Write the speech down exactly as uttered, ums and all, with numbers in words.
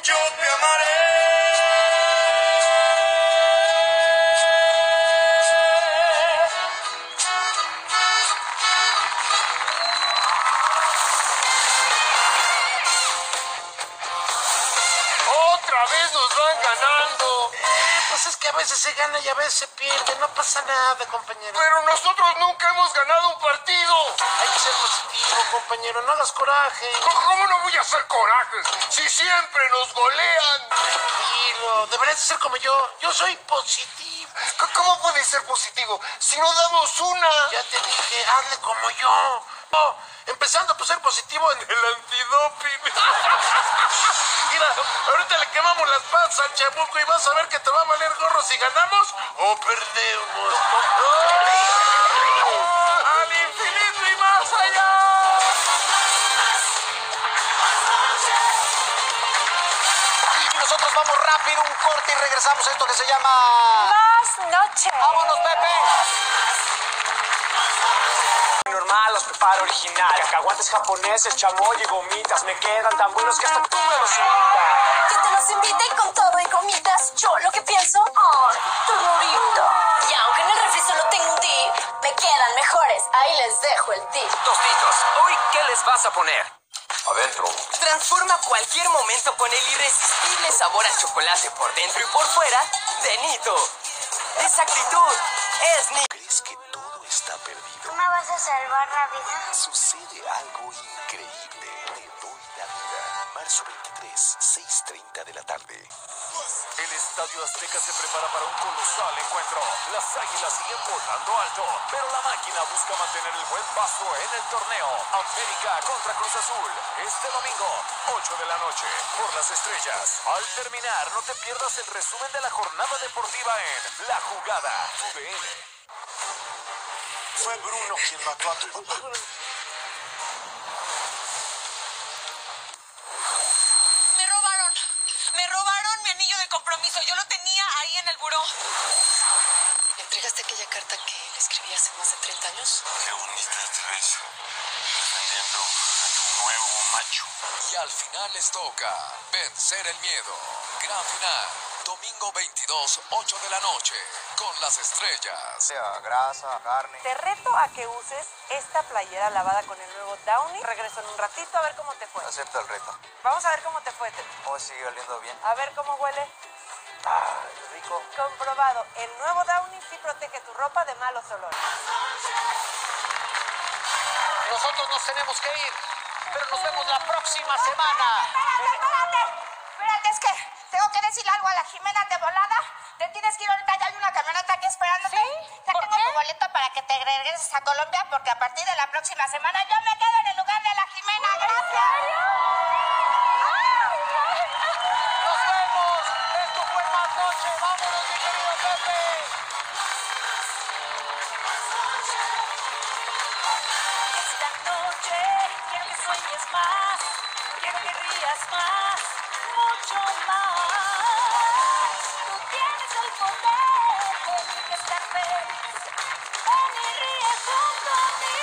yo te amaré. Otra vez nos van ganando. Eh, pues es que a veces se gana y a veces se pierde. No pasa nada, compañero. Pero nosotros nunca hemos ganado un partido. Hay que ser positivo, compañero. No hagas coraje. ¿Cómo no voy a hacer corajes si siempre nos golean? Tranquilo. Deberías ser como yo. Yo soy positivo. ¿Cómo puede ser positivo si no damos una? Ya te dije, hazle como yo. No, empezando por ser positivo en el antidoping. Mira, ahorita le quemamos las patas al chamuco y vas a ver que te va a valer gorro si ganamos o perdemos. ¡Al infinito y más allá! Y nosotros vamos rápido, un corte y regresamos a esto que se llama... Más noche. ¡Vámonos, Pepe! Normal, los preparo original. Cacahuates japoneses, chamoy y gomitas. Me quedan tan buenos que hasta tú me los invitas. Que te los invite y con todo y gomitas. Yo lo que pienso, ay, ternurita. Y aunque en el refri solo tengo un dip, me quedan mejores. Ahí les dejo el tip. Tostitos, ¿hoy qué les vas a poner? Adentro. Transforma cualquier momento con el irresistible sabor a chocolate por dentro y por fuera de Nito. Esa actitud es Nito. ¿Crees que todo está perdido? ¿Tú me vas a salvar la vida? Sucede algo increíble. Te doy la vida. Marzo veintitrés, seis treinta de la tarde. El Estadio Azteca se prepara para un colosal encuentro. Las Águilas siguen volando alto, pero la máquina busca mantener el buen paso en el torneo. América contra Cruz Azul. Este domingo, ocho de la noche, por Las Estrellas. Al terminar, no te pierdas el resumen de la jornada deportiva en La Jugada, U D N. Fue Bruno quien mató a tu papá. Me robaron. Me robaron mi anillo de compromiso. Yo lo tenía ahí en el buró. ¿Me entregaste aquella carta que le escribí hace más de treinta años? Qué bonita te ves. Defendiendo a tu nuevo macho. Y al final les toca vencer el miedo. Gran final, domingo veintidós, ocho de la noche, con Las Estrellas. Sea grasa, carne. Te reto a que uses esta playera lavada con el nuevo Downy. Regreso en un ratito a ver cómo te fue. Acepto el reto. Vamos a ver cómo te fue. Tete. Hoy sigue oliendo bien. A ver cómo huele. Ah, rico. Comprobado. El nuevo Downy sí protege tu ropa de malos olores. Nosotros nos tenemos que ir, pero nos vemos la próxima semana. Espérate, espérate. Espérate, es que tengo que decirle algo a la Jimena de volada. Te tienes que ir ahorita, ya hay una camioneta aquí esperándote. ¿Sí? Ya ¿Por tengo qué? tu boleto para que te regreses a Colombia porque a partir de la próxima semana yo me quedo en el lugar de la Jimena. Gracias. ¡Nos vemos! Esto fue Más Noche. ¡Vámonos, mi querido Pepe! Esta noche quiero que sueñes más. Quiero que rías más. Mucho más. Tú tienes el poder de estar feliz. Ven y ríe junto a mí.